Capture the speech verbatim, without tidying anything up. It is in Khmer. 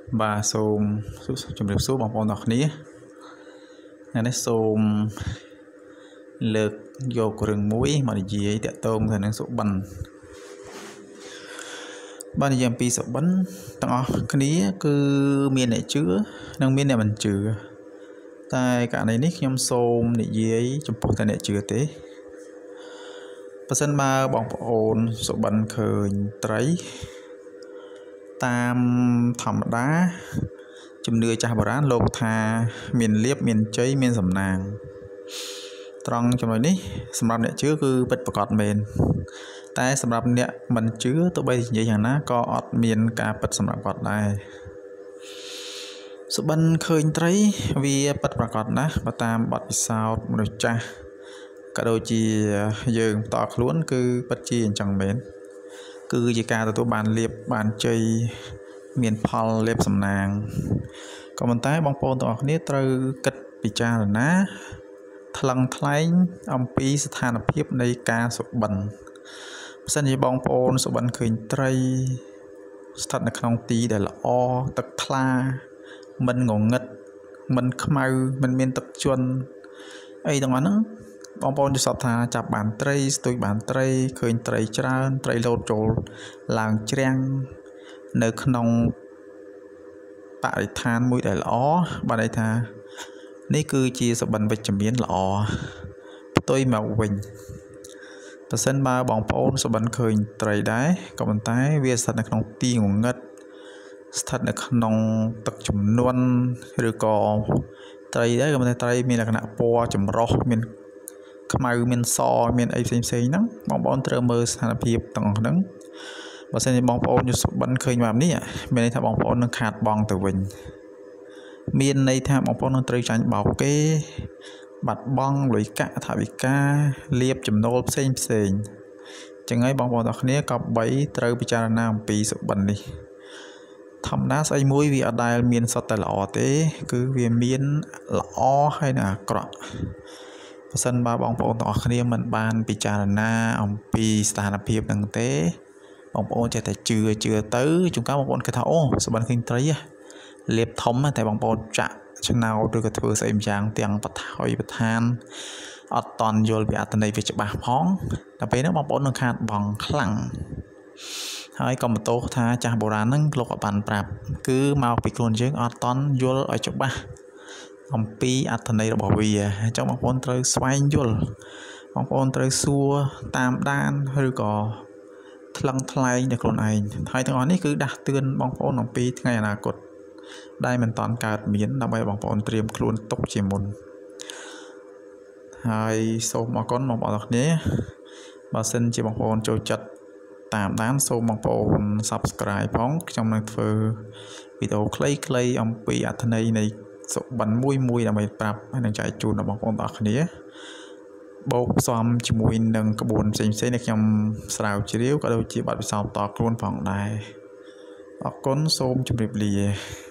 bà xôm chụp được số bằng phong đọc ní nên nó xôm lực vô của rừng mũi mà gì ấy tẹt tôm thành năng số bần ban giờ pi số bắn tăng cái ní cứ miền này chứa năng miền này mình chứa tại cả này nick nhom xôm này gì ấy chụp phong này chứa thế person ba bong ồn số bần khởi trái tam thầm đá chùm đưa cha bà rán lột thà miền liếp miền cháy miền sầm nàng trong trong này ní sầm rạp nè chứa cứ bật bật cọt mền tại sầm rạp nè mình chứa tụi bay vậy chẳng ná có ọt miền cả bật sầm rạp cọt này số bần khơi trái vì bật bật cọt ná bà tam bật sao một đôi cha cả đôi chi dường tọt luôn cứ bật chi chẳng mến cứ chỉ cả tụi bàn liệp bàn chơi miền Paul liệp sầm nàng còn mình tái bong pôn tụiนี้ត្រូវគិតពិចារណាថ្លឹងថ្លែងអំពីស្ថានភាពនៃការសុបិនបើសិនជាបងប្អូនសុបិនឃើញត្រីស្ថិតនៅក្នុងទីដែលល្អទឹកថ្លាមិនងងឹតមិនខ្មៅមិនមានទឹកជន់អីទាំងអស់ហ្នឹងបងប្អូនจะสอบថាចាប់បានត្រីស្ទួយបានត្រីឃើញត្រីច្រើនត្រីលោតចូលឡើងជ្រាំងនៅក្នុងបរិស្ថានមួយដែលល្អបានន័យថានេះគឺជាសុបិនវិជ្ជមានល្អផ្ទុយមកវិញប្រសិនបើបងប្អូនសុបិនឃើញត្រីដែរក៏ប៉ុន្តែវាស្ថិតនៅក្នុងទីងងឹតស្ថិតនៅក្នុងទឹកជំនន់ឬក៏ត្រីដែរក៏ប៉ុន្តែត្រីមានលក្ខណៈពណ៌ចម្រុះមានខ្មៅមានសមានអីផ្សេងផ្សេងហ្នឹងបងប្អូនត្រូវមើលស្ថានភាពទាំងអស់ហ្នឹងបើសិនជាបងប្អូនយល់សុបិនឃើញបែបនេះមានន័យថាបងប្អូននឹងខាតបង់ទៅវិញមានន័យថាបងប្អូននឹងត្រូវចាញ់បោកគេបាត់បង់លុយកាក់ថវិកាលៀបចំណូលផ្សេងផ្សេងចឹងហើយបងប្អូនទាំងគ្នាក៏បីត្រូវពិចារណាអំពីសុបិននេះធម្មតាស្អីមួយវាអត់ដែលមានសុទ្ធតែល្អទេគឺវាមានល្អហើយនិងអាក្រក់បើសិនបើបងប្អូនទាំងអស់គ្នាមិនបានពិចារណាអំពីស្ថានភាពហ្នឹងទេបងប្អូនចេះតែជឿជឿទៅជួនកាលបងប្អូនគិតថាអូសុបិនឃើញត្រីលៀបធំតែបងប្អូនចាក់ឆ្នោតឬក៏ធ្វើស្អីម្យ៉ាងទាំងបថយបឋានអត់តន់យល់ពីអត្ថន័យវាច្បាស់ផងដល់ពេលហ្នឹងបងប្អូននឹងខាតបង់ខ្លាំងហើយក៏បន្ទោសថាចាស់បុរាណហ្នឹងលោកអត់បានប្រាប់គឺមកពីខ្លួនយើងអត់តន់យល់ឲ្យច្បាស់អំពីអត្ថន័យរបស់វាអញ្ចឹងបងប្អូនត្រូវស្វែងយល់បងប្អូនត្រូវសួរតាមដានឬក៏ថ្លឹងថ្លែងដល់ខ្លួនឯងហើយទាំងអស់នេះគឺដាស់តឿនបងប្អូនអំពីថ្ងៃអនាគតដែលមិនតាន់កើតមានដើម្បីបងប្អូនត្រៀមខ្លួនទុកជាមុនហើយសូមអរគុណបងប្អូនទាំងគ្នាបើសិនជាបងប្អូនចូលចិត្តតាមដានសូមបងប្អូន Subscribe ផងខ្ញុំនឹងធ្វើវីដេអូខ្លីៗអំពីអត្ថន័យនៃសុបិនមួយមួយដើម្បីប្រាប់ហើយនឹងចែកជូនដល់បងប្អូនទាំងអស់គ្នាបូកផ្សំជាមួយនឹងក្បួនផ្សេងផ្សេងដែលខ្ញុំស្រាវជ្រាវក៏ដូចជាបទពិសោធន៍តខ្លួនផងដែរអរគុណសូមជម្រាបលា